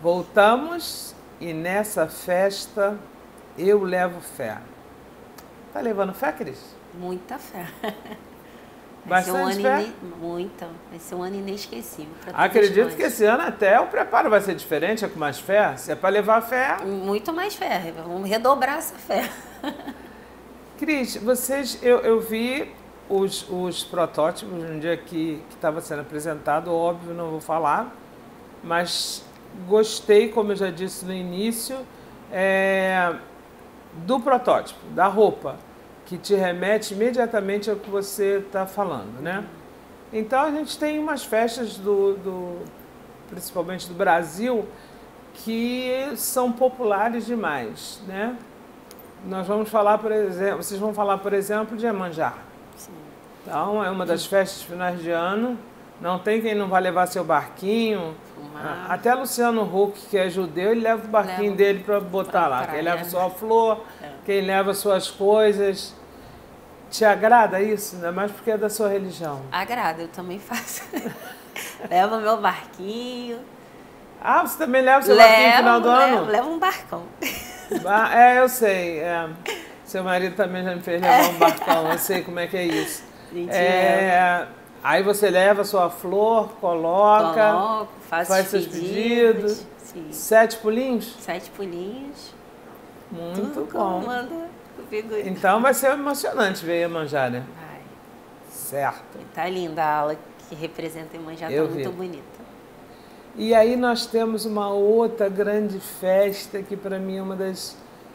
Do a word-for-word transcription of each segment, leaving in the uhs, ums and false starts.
voltamos e nessa festa eu levo fé. Tá levando fé, Cris? Muita fé. Vai ser um Bastante ano fé? ine... Muita. Vai ser um ano inesquecível. pra todos Acredito nós. que esse ano até o preparo vai ser diferente, é com mais fé. Se é para levar fé. Muito mais fé. Vamos redobrar essa fé. Cris, vocês, eu, eu vi os, os protótipos no dia que estava sendo apresentado, óbvio, não vou falar, mas gostei, como eu já disse no início, é, do protótipo, da roupa, que te remete imediatamente ao que você está falando, né? Então a gente tem umas festas, do, do, principalmente do Brasil, que são populares demais, né? Nós vamos falar, por exemplo, vocês vão falar, por exemplo, de Iemanjá. Sim. Então, é uma das festas finais de ano. Não tem quem não vai levar seu barquinho. Fumar. Até Luciano Huck, que é judeu, ele leva o barquinho Leva dele para botar pra lá. praia. Quem leva sua flor, É. quem leva suas coisas. Te agrada isso? Ainda mais porque é da sua religião. Agrada, eu também faço. Levo meu barquinho. Ah, você também leva seu barquinho no final do levo, ano? levo um barcão. Ah, é, eu sei. É. Seu marido também já me fez levar um barcão, eu sei como é que é isso. Gente, É, aí você leva a sua flor, coloca, Coloco, faço faz os seus pedidos. pedidos. Sim. Sete pulinhos? Sete pulinhos. Muito Tudo bom. como manda o figurino. Então vai ser emocionante ver Iemanjá, né? Vai. Certo. Tá linda a ala que representa Iemanjá, Eu tá vi. muito bonita. E aí nós temos uma outra grande festa que para mim é uma das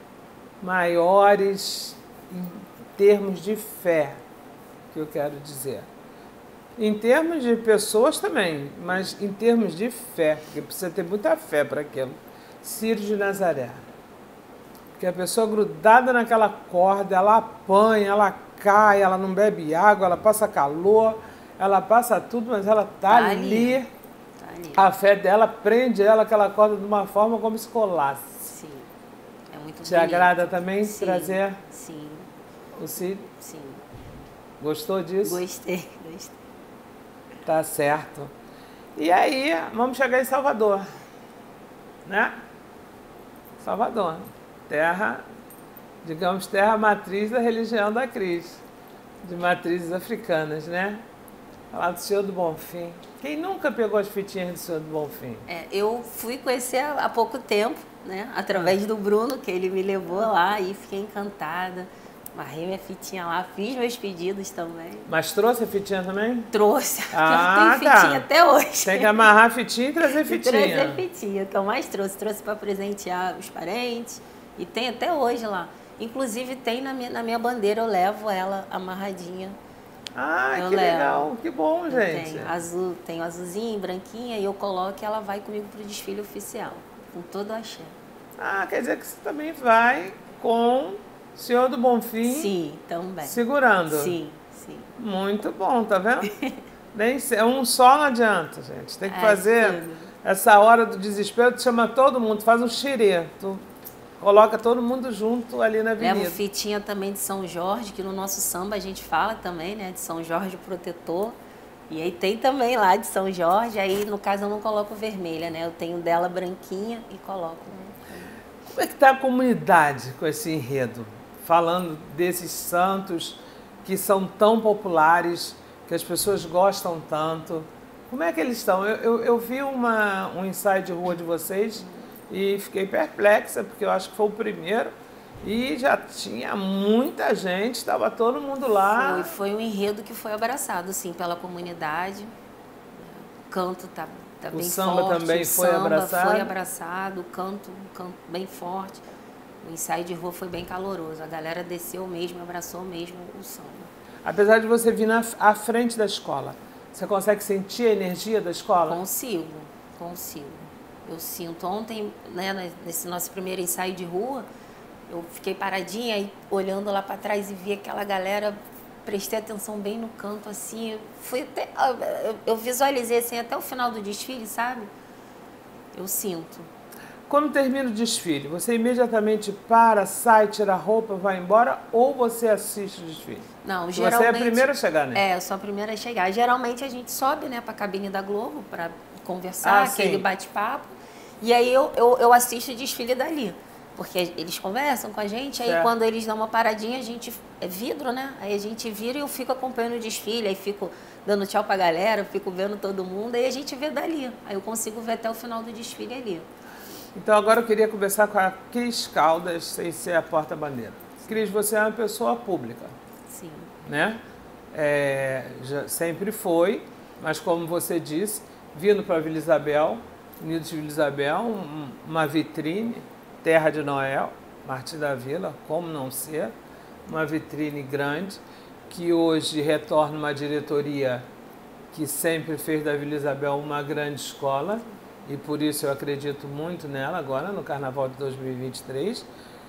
maiores em termos de fé, que eu quero dizer. Em termos de pessoas também, mas em termos de fé, porque precisa ter muita fé para aquilo. Ciro de Nazaré. Porque a pessoa grudada naquela corda, ela apanha, ela cai, ela não bebe água, ela passa calor, ela passa tudo, mas ela está Tá ali. ali. Tá ali. A fé dela prende ela aquela corda de uma forma como se colasse. Sim. É muito Te bonito. agrada também Sim. trazer Sim. o Ciro? Sim. Gostou disso? Gostei. Gostei. Tá certo. E aí, vamos chegar em Salvador, né? Salvador, terra, digamos, terra matriz da religião da Cris, de matrizes africanas, né? Lá do Senhor do Bonfim. Quem nunca pegou as fitinhas do Senhor do Bonfim? É, eu fui conhecer há há pouco tempo, né? Através do Bruno, que ele me levou lá e fiquei encantada. Amarrei minha fitinha lá, fiz meus pedidos também. Mas trouxe a fitinha também? Trouxe. Ah, eu tenho fitinha tá. até hoje. Tem que amarrar a fitinha e trazer fitinha. Trazer fitinha, que eu mais trouxe. Trouxe para presentear os parentes. E tem até hoje lá. Inclusive tem na minha, na minha bandeira, eu levo ela amarradinha. Ah, Eu que levo. legal, que bom, Eu gente. Tenho azul, tenho azulzinha, branquinha, e eu coloco e ela vai comigo pro desfile oficial. Com todo o axé. Ah, quer dizer que você também vai com o Senhor do Bonfim Sim, também. segurando. Sim, sim. Muito bom, tá vendo? Nem se- um só não adianta, gente. Tem que É, fazer tudo. essa hora do desespero, tu chama todo mundo, faz um xirê. Tu coloca todo mundo junto ali na avenida. Levo fitinha também de São Jorge, que no nosso samba a gente fala também, né? De São Jorge Protetor. E aí tem também lá de São Jorge, aí no caso eu não coloco vermelha, né? Eu tenho dela branquinha e coloco. Né? Como é que está a comunidade com esse enredo? Falando desses santos que são tão populares, que as pessoas gostam tanto. Como é que eles estão? Eu, eu, eu vi uma, um ensaio de rua de vocês e fiquei perplexa, porque eu acho que foi o primeiro. E já tinha muita gente, estava todo mundo lá. Foi, foi um enredo que foi abraçado, assim, pela comunidade. O canto tá, tá O bem samba forte. também o foi samba abraçado? foi abraçado, o canto, um canto bem forte. O ensaio de rua foi bem caloroso. A galera desceu mesmo, abraçou mesmo o samba. Apesar de você vir na, à frente da escola, você consegue sentir a energia da escola? Consigo, consigo. Eu sinto. Ontem, né, nesse nosso primeiro ensaio de rua, eu fiquei paradinha e olhando lá para trás e vi aquela galera, prestei atenção bem no canto, assim, fui até, eu visualizei assim até o final do desfile, sabe? Eu sinto. Quando termina o desfile, você imediatamente para, sai, tira a roupa, vai embora ou você assiste o desfile? Não, Você geralmente... é a primeira a chegar, né? É, eu sou a primeira a chegar. Geralmente a gente sobe, né, para a cabine da Globo para conversar, Ah, aquele sim. bate-papo. E aí eu, eu, eu assisto o desfile dali. Porque eles conversam com a gente, aí certo. Quando eles dão uma paradinha, a gente... É vidro, né? Aí a gente vira e eu fico acompanhando o desfile, aí fico dando tchau pra galera, fico vendo todo mundo, aí a gente vê dali. Aí eu consigo ver até o final do desfile ali. Então agora eu queria conversar com a Cris Caldas, sem ser a porta-bandeira. Cris, você é uma pessoa pública. Sim. Né? É, já sempre foi, mas como você disse, vindo para Vila Isabel, Unidos de Vila Isabel, um, uma vitrine, Terra de Noel, Martim da Vila, como não ser, uma vitrine grande, que hoje retorna uma diretoria que sempre fez da Vila Isabel uma grande escola, e por isso eu acredito muito nela agora, no Carnaval de dois mil e vinte e três.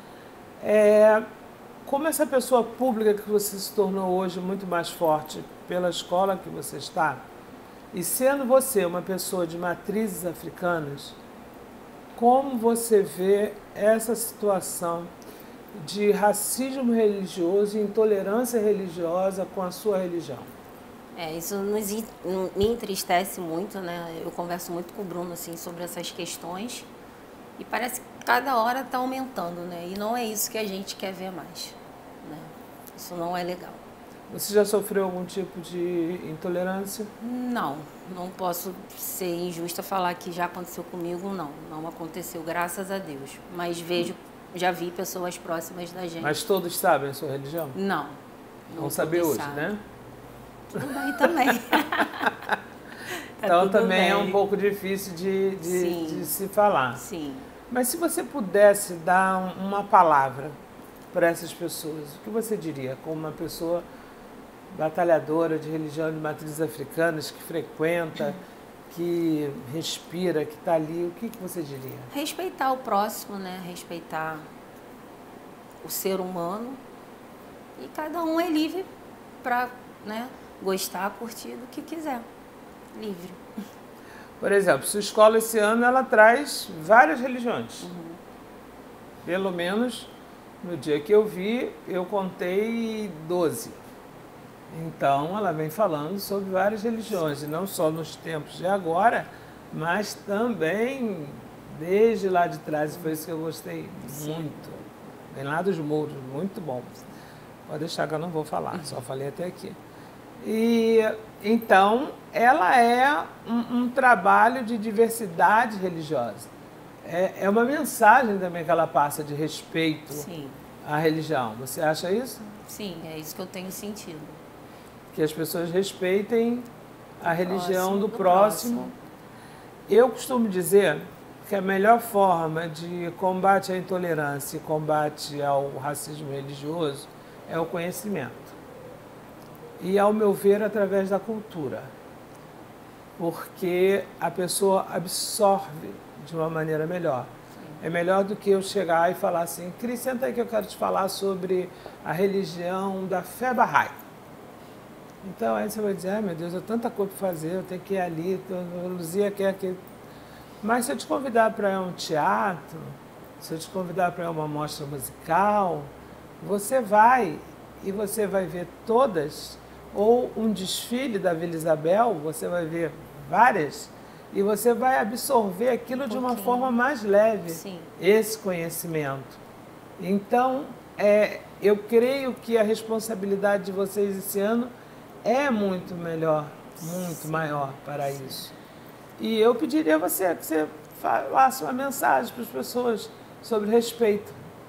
É, como essa pessoa pública que você se tornou hoje muito mais forte pela escola que você está, e sendo você uma pessoa de matrizes africanas, como você vê essa situação de racismo religioso e intolerância religiosa com a sua religião? É, isso nos, me entristece muito, né? Eu converso muito com o Bruno, assim, sobre essas questões e parece que cada hora está aumentando, né? E não é isso que a gente quer ver mais, né? Isso não é legal. Você já sofreu algum tipo de intolerância? Não, não posso ser injusta falar que já aconteceu comigo, não. Não aconteceu, graças a Deus. Mas vejo, já vi pessoas próximas da gente. Mas todos sabem a sua religião? Não. Não Vão saber hoje, sabe. Né? Tudo bem também. Tá então também bem. É um pouco difícil de, de, de se falar. Sim. Mas se você pudesse dar uma palavra para essas pessoas, o que você diria como uma pessoa batalhadora de religião de matrizes africanas, que frequenta, que respira, que está ali, o que, que você diria? Respeitar o próximo, né? Respeitar o ser humano, e cada um é livre para, né, gostar, curtir do que quiser. Livre. Por exemplo, sua escola esse ano ela traz várias religiões. Uhum. Pelo menos no dia que eu vi, eu contei doze. Então, ela vem falando sobre várias religiões, e não só nos tempos de agora, mas também desde lá de trás. Foi isso que eu gostei muito. Vem lá dos muros, muito bom. Pode deixar que eu não vou falar, só falei até aqui. E então, ela é um, um trabalho de diversidade religiosa. É, é uma mensagem também que ela passa de respeito Sim. à religião. Você acha isso? Sim, é isso que eu tenho sentido. Que as pessoas respeitem a religião próximo, do, do próximo. próximo. Eu costumo dizer que a melhor forma de combate à intolerância e combate ao racismo religioso é o conhecimento. E, ao meu ver, através da cultura. Porque a pessoa absorve de uma maneira melhor. É melhor do que eu chegar e falar assim: Cris, senta aí que eu quero te falar sobre a religião da fé Bahá'í. Então aí você vai dizer: ai meu Deus, eu tenho tanta coisa para fazer, eu tenho que ir ali, a Luzia quer que... Mas se eu te convidar para ir a um teatro, se eu te convidar para ir a uma mostra musical, você vai e você vai ver todas, ou um desfile da Vila Isabel, você vai ver várias, e você vai absorver aquilo um de uma forma mais leve. Sim. Esse conhecimento. Então, é, eu creio que a responsabilidade de vocês esse ano é muito melhor, muito Sim. maior para isso. E eu pediria a você que você falasse uma mensagem para as pessoas sobre respeito.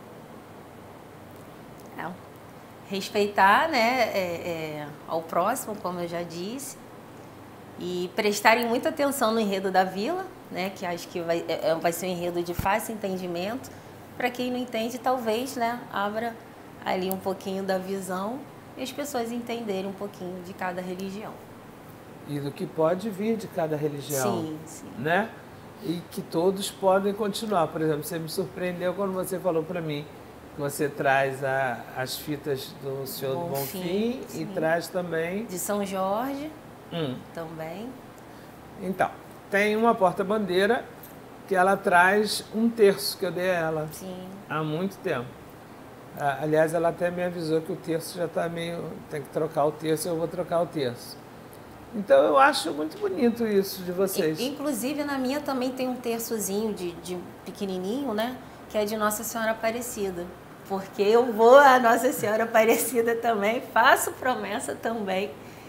É, respeitar, né, é, é, ao próximo, como eu já disse, e prestarem muita atenção no enredo da vila, né, que acho que vai, é, vai ser um enredo de fácil entendimento. Para quem não entende, talvez, né, abra ali um pouquinho da visão e as pessoas entenderem um pouquinho de cada religião. E do que pode vir de cada religião. Sim, sim. Né? E que todos podem continuar. Por exemplo, você me surpreendeu quando você falou para mim que você traz a, as fitas do Senhor do Bonfim e traz também... De São Jorge hum. também. Então, tem uma porta-bandeira que ela traz um terço que eu dei a ela Sim. há muito tempo. Aliás, ela até me avisou que o terço já está meio... Tem que trocar o terço, eu vou trocar o terço. Então eu acho muito bonito isso de vocês. Inclusive na minha também tem um terçozinho de, de pequenininho, né? Que é de Nossa Senhora Aparecida. Porque eu vou a Nossa Senhora Aparecida também, faço promessa também.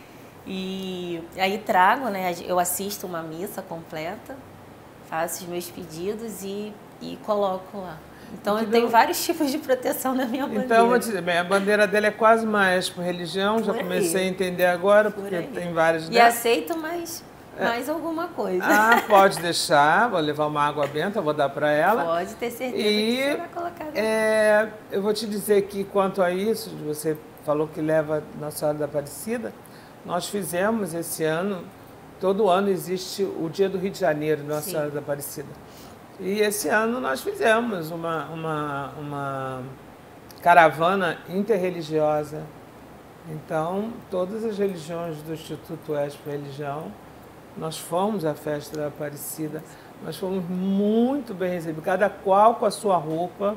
E aí trago, né? Eu assisto uma missa completa, faço os meus pedidos e, e coloco lá. Então eu tenho vários tipos de proteção na minha bandeira. Então, vou te dizer, bem, a bandeira dela é quase mais por religião, já comecei a entender agora, porque tem várias... E aceito mais, mais alguma coisa. Ah, pode deixar, vou levar uma água benta, vou dar para ela. Pode ter certeza e, que será colocada. É, eu vou te dizer que quanto a isso, você falou que leva Nossa Senhora da Aparecida, nós fizemos esse ano, todo ano existe o Dia do Rio de Janeiro, Nossa Sim. Senhora da Aparecida. E esse ano nós fizemos uma, uma, uma caravana interreligiosa. Então, todas as religiões do Instituto Oeste para Religião, nós fomos à festa da Aparecida, nós fomos muito bem recebidos, cada qual com a sua roupa,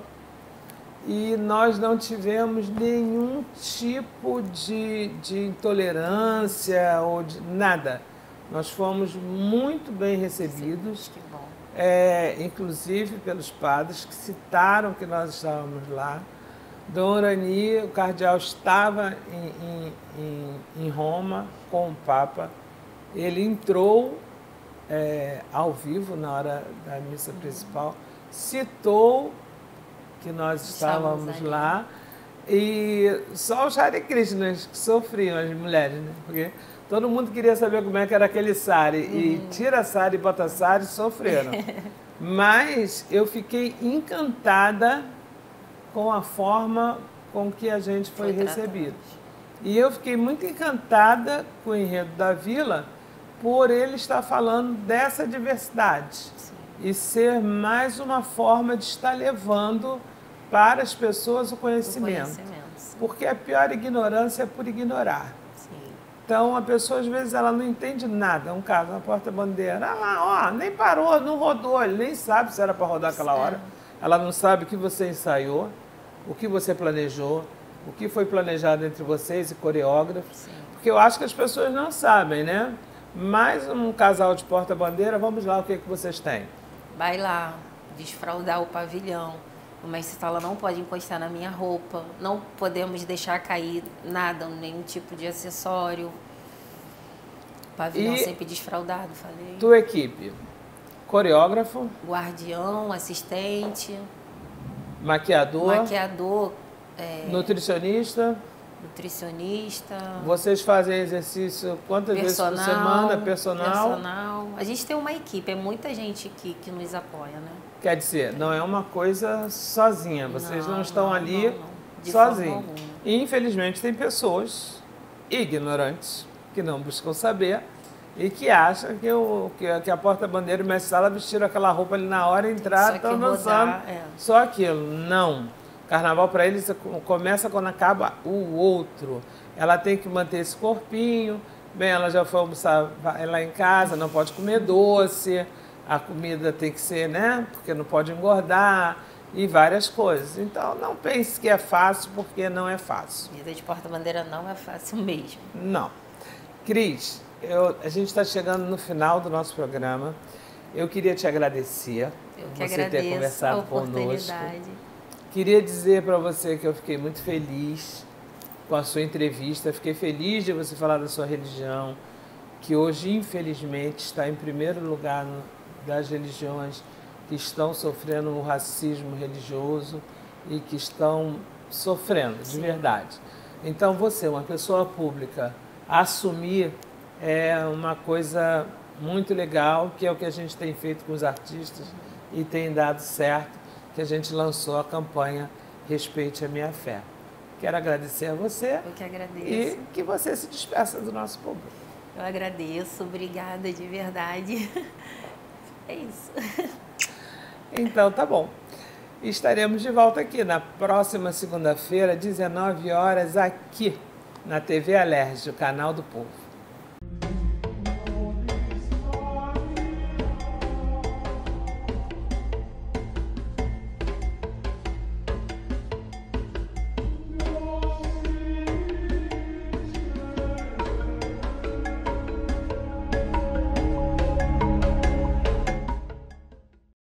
e nós não tivemos nenhum tipo de, de intolerância ou de nada. Nós fomos muito bem recebidos. Que bom. É, inclusive pelos padres que citaram que nós estávamos lá. Dom Urani, o cardeal, estava em, em, em Roma com o Papa. Ele entrou é, ao vivo na hora da missa principal, citou que nós estávamos lá, e só os Hare Krishnas que sofriam, as mulheres, né? Porque todo mundo queria saber como é que era aquele sari. Uhum. E tira sari e bota sari, sofreram. Mas eu fiquei encantada com a forma com que a gente foi, foi recebido. E eu fiquei muito encantada com o enredo da Vila por ele estar falando dessa diversidade. Sim. E ser mais uma forma de estar levando para as pessoas o conhecimento. O conhecimento. Porque a pior ignorância é por ignorar. Então, a pessoa, às vezes, ela não entende nada. Um caso, na porta-bandeira, ah lá, ó, nem parou, não rodou, ele nem sabe se era para rodar aquela hora. Ela não sabe o que você ensaiou, o que você planejou, o que foi planejado entre vocês e coreógrafos. Sim. Porque eu acho que as pessoas não sabem, né? Mais um casal de porta-bandeira, vamos lá, o que, que vocês têm? Vai lá, desfraldar o pavilhão. O mestre Sala não pode encostar na minha roupa, não podemos deixar cair nada, nenhum tipo de acessório. O pavilhão e sempre desfraldado, falei. Tua equipe? Coreógrafo? Guardião, assistente. Maquiador? Maquiador. É, nutricionista? Nutricionista. Vocês fazem exercício quantas personal, vezes por semana? Personal? Personal. A gente tem uma equipe, é muita gente que, que nos apoia, né? Quer dizer, não é uma coisa sozinha, vocês não, não estão não, ali não, sozinhos. E infelizmente tem pessoas ignorantes que não buscam saber e que acham que, o, que, que a porta-bandeira e o mestre Sala vestiram aquela roupa ali na hora, entrar, estão dançando. É. Só aquilo. Não. Carnaval para eles começa quando acaba o outro. Ela tem que manter esse corpinho. Bem, ela já foi almoçar lá em casa, não pode comer doce. A comida tem que ser, né? Porque não pode engordar e várias coisas. Então, não pense que é fácil, porque não é fácil. Vida de porta-bandeira não é fácil mesmo. Não. Cris, eu, a gente está chegando no final do nosso programa. Eu queria te agradecer eu por que você ter conversado conosco. Queria dizer para você que eu fiquei muito feliz com a sua entrevista. Fiquei feliz de você falar da sua religião, que hoje, infelizmente, está em primeiro lugar no, das religiões que estão sofrendo o racismo religioso e que estão sofrendo, de Sim. verdade. Então, você, uma pessoa pública, assumir é uma coisa muito legal, que é o que a gente tem feito com os artistas e tem dado certo, que a gente lançou a campanha Respeite a Minha Fé. Quero agradecer a você. Eu que agradeço. E que você se despeça do nosso público. Eu agradeço, obrigada de verdade. É isso. Então, tá bom. Estaremos de volta aqui na próxima segunda-feira, dezenove horas, aqui na T V Alerj, o canal do povo.